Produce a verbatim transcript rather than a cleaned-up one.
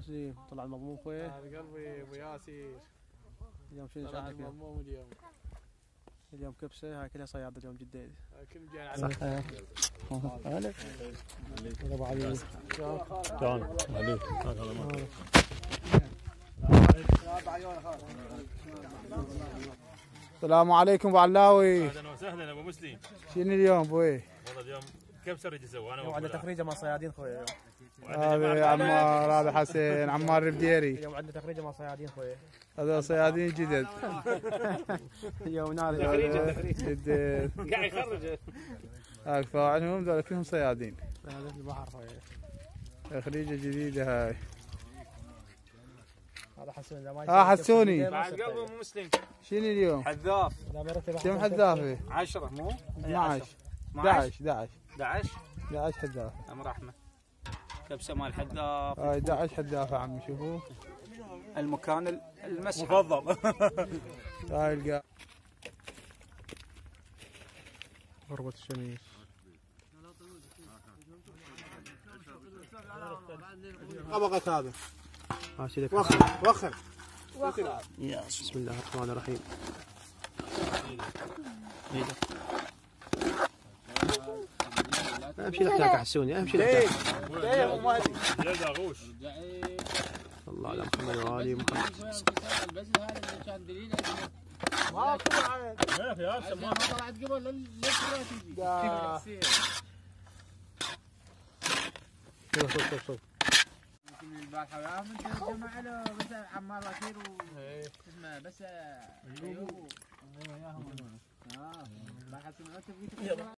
مسلم طلع المضمون خويه. قلبي ابو ياسر. اليوم شنو طلع شغلك؟ المضمون اليوم. اليوم كبسه هاي كلها صياد اليوم جديد. كل جاي على صح. هلا ابو علي. تعال عليك. السلام عليكم ابو علاوي. اهلا وسهلا ابو مسلم. شنو اليوم ابوي؟ والله اليوم كبسه رجع سوى انا. اليوم عندنا تخريجه مع صيادين خويا. هذا عمار، هذا حسين، عمار البديري. اليوم عندنا تخريجه مع صيادين خويا. هذول صيادين جدد. اليوم نار تخريجه جدد. قاعد يخرج. هاك فاعلهم ذول كلهم صيادين. هذا في البحر خويا. تخريجه جديده هاي. هذا حسون. ها حسوني. بعد قلبه ابو مسلم. شنو اليوم؟ حذاف. كم حذافه؟ عشرة مو؟ اثنعش. احد عشر. احد عشر. احد عشر. احد عشر حذافه. ام رحمه. كبسه مال حذاف. هاي احد عشر حذافه عمي شوفوا. المكان المسح مفضل. هاي القاع. غربة الشميس. طبقة هذا. ماشي لك. وخر وخر. بسم الله الرحمن الرحيم. امشي لك هناك حسوني، امشي لك. ايه ابو مهدي. يا داغوش. الله على محمد وعلي محمد. بس هذا اللي كان دليل ما في عاد. ما في هذا ما طلعت قبل ليش لا تجي؟ شوف شوف شوف شوف. يمكن البارحة وياهم انت جمع له بس عمار وكيل اسمه بس ايوب. ايوه وياهم. اه البارحة سمعت